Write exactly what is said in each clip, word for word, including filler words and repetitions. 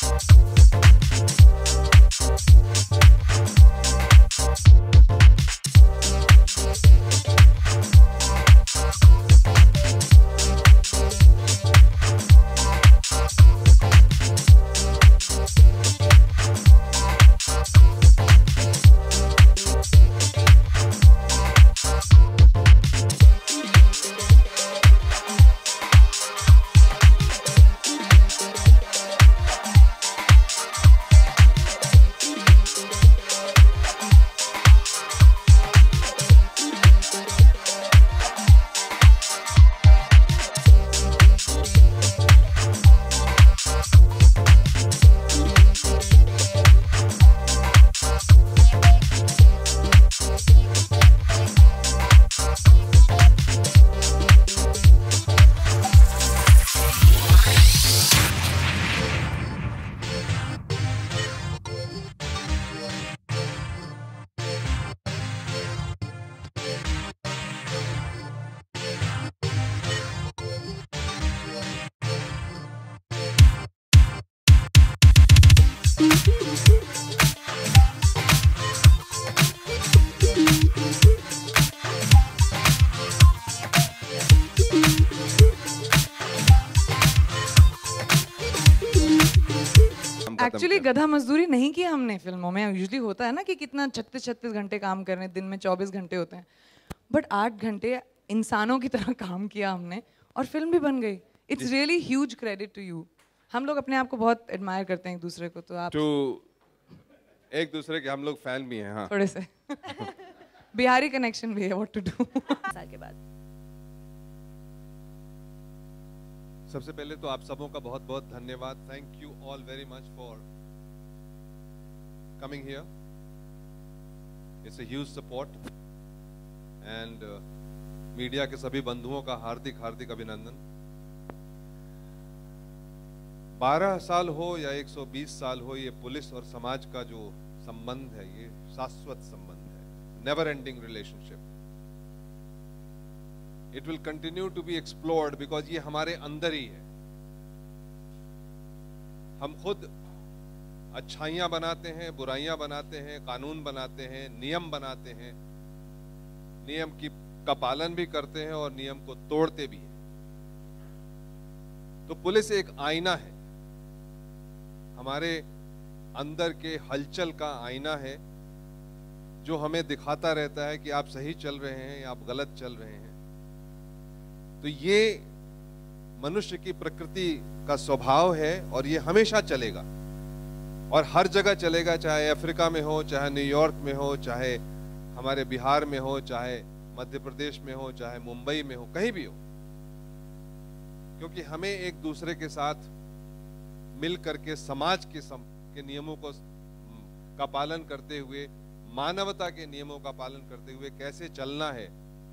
Actually गधा मजदूरी नहीं की हमने फिल्मों में। यूजुअली होता है ना कि कितना छत्तीस छत्तीस घंटे काम कर रहे हैं, दिन में चौबीस घंटे होते हैं, बट आठ घंटे इंसानों की तरह काम किया हमने और फिल्म भी बन गई। It's really huge credit to you. हम लोग अपने आप को बहुत एडमायर करते हैं एक दूसरे को, तो आप टू एक दूसरे के हम लोग फैन भी हैं। हाँ, थोड़े से बिहारी कनेक्शन भी है। What to do. साल के बाद सबसे पहले तो आप सबों का बहुत बहुत धन्यवाद। Thank you all very much for coming here. It's a huge support and media के सभी बंधुओं का हार्दिक हार्दिक अभिनंदन। बारह साल हो या एक सौ बीस साल हो, ये पुलिस और समाज का जो संबंध है ये शाश्वत संबंध है, never ending relationship. It will continue to be explored because ये हमारे अंदर ही है। हम खुद अच्छाइयां बनाते हैं, बुराइयां बनाते हैं, कानून बनाते हैं, नियम बनाते हैं, नियम की का पालन भी करते हैं और नियम को तोड़ते भी हैं। तो पुलिस एक आईना है, हमारे अंदर के हलचल का आईना है, जो हमें दिखाता रहता है कि आप सही चल रहे हैं या आप गलत चल रहे हैं। तो ये मनुष्य की प्रकृति का स्वभाव है और ये हमेशा चलेगा और हर जगह चलेगा, चाहे अफ्रीका में हो, चाहे न्यूयॉर्क में हो, चाहे हमारे बिहार में हो, चाहे मध्य प्रदेश में हो, चाहे मुंबई में हो, कहीं भी हो। क्योंकि हमें एक दूसरे के साथ मिल करके समाज के सम, के नियमों को का पालन करते हुए, मानवता के नियमों का पालन करते हुए कैसे चलना है,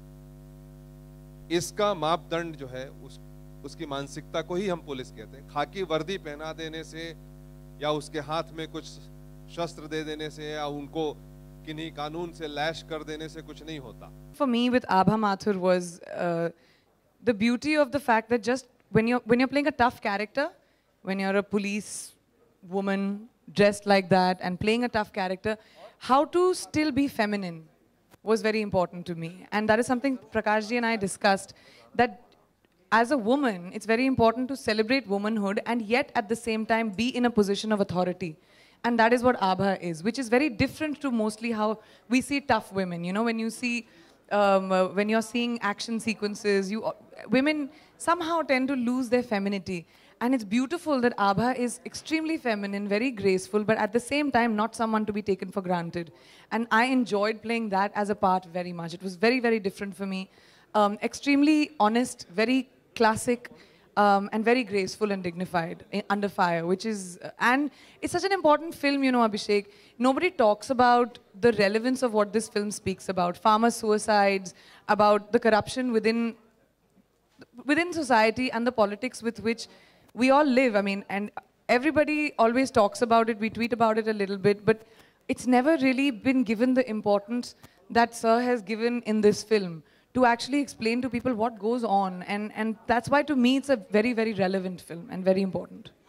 इसका मापदंड जो है उस उसकी मानसिकता को ही हम पुलिस कहते हैं। खाकी वर्दी पहना देने से या उसके हाथ में कुछ शस्त्र दे देने से या उनको किन्हीं कानून से लैश कर देने से कुछ नहीं होता। For me with Abha Mathur was uh, the beauty of the fact that just when you're when you're playing a tough character, when you're a police woman dressed like that and playing a tough character, how to still be feminine was very important to me. And that is something Prakash ji and I discussed, that as a woman, it's very important to celebrate womanhood and yet at the same time be in a position of authority. And that is what Abha is, which is very different to mostly how we see tough women. You know, when you see, um, uh, when you're seeing action sequences, you, uh, women somehow tend to lose their femininity. And it's beautiful that Abha is extremely feminine, very graceful, but at the same time, not someone to be taken for granted. And I enjoyed playing that as a part very much. It was very, very different for me. Um, extremely honest, very classic, um, and very graceful and dignified in Under Fire, which is, uh, and it's such an important film, you know, Abhishek. Nobody talks about the relevance of what this film speaks about. Farmer suicides, about the corruption within, within society and the politics with which we all live. I mean, and everybody always talks about it, we tweet about it a little bit, but it's never really been given the importance that Sir has given in this film to actually explain to people what goes on. And, and that's why, to me, it's a very, very relevant film and very important.